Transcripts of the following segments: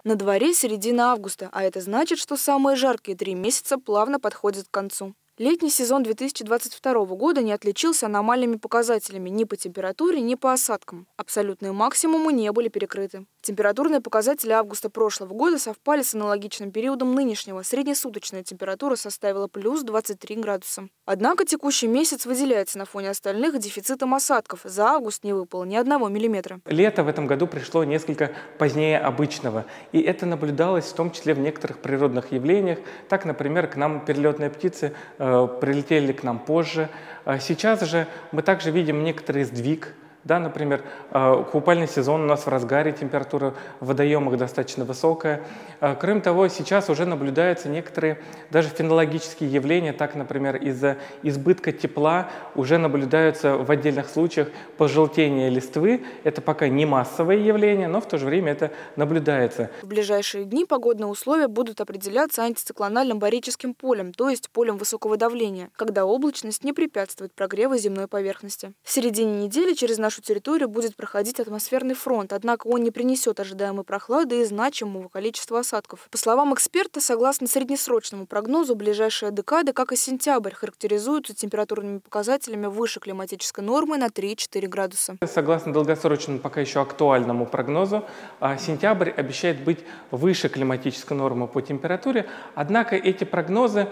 На дворе середина августа, а это значит, что самые жаркие 3 месяца плавно подходят к концу. Летний сезон 2022 года не отличился аномальными показателями ни по температуре, ни по осадкам. Абсолютные максимумы не были перекрыты. Температурные показатели августа прошлого года совпали с аналогичным периодом нынешнего. Среднесуточная температура составила плюс 23 градуса. Однако текущий месяц выделяется на фоне остальных дефицитом осадков. За август не выпало ни 1 миллиметра. Лето в этом году пришло несколько позднее обычного. И это наблюдалось в том числе в некоторых природных явлениях. Так, например, к нам перелетные птицы прилетели к нам позже. Сейчас же мы также видим некоторый сдвиг. Да, например, купальный сезон у нас в разгаре, температура в водоемах достаточно высокая. Кроме того, сейчас уже наблюдаются некоторые даже фенологические явления. Так, например, из-за избытка тепла уже наблюдаются в отдельных случаях пожелтение листвы. Это пока не массовое явление, но в то же время это наблюдается. В ближайшие дни погодные условия будут определяться антициклональным барическим полем, то есть полем высокого давления, когда облачность не препятствует прогреву земной поверхности. В середине недели через нашу территорию будет проходить атмосферный фронт, однако он не принесет ожидаемой прохлады и значимого количества осадков. По словам эксперта, согласно среднесрочному прогнозу, ближайшие декады, как и сентябрь, характеризуются температурными показателями выше климатической нормы на 3-4 градуса. Согласно долгосрочному, пока еще актуальному прогнозу, сентябрь обещает быть выше климатической нормы по температуре, однако эти прогнозы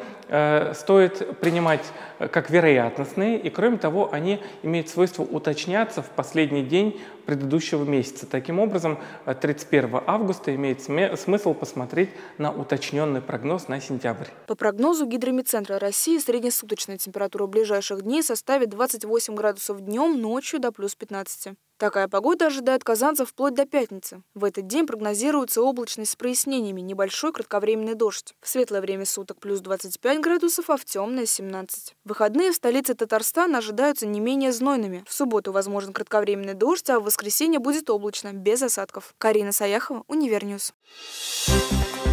стоит принимать как вероятностные, и кроме того, они имеют свойство уточняться в последний день предыдущего месяца. Таким образом, 31 августа имеет смысл посмотреть на уточненный прогноз на сентябрь. По прогнозу Гидромедцентра России среднесуточная температура ближайших дней составит 28 градусов днем, ночью до плюс 15. Такая погода ожидает казанцев вплоть до пятницы. В этот день прогнозируется облачность с прояснениями, небольшой кратковременный дождь. В светлое время суток плюс 25 градусов, а в темное 17. Выходные в столице Татарстана ожидаются не менее знойными. В субботу возможен кратковременный дождь, а в воскресенье будет облачно, без осадков. Карина Саяхова, Универньюз.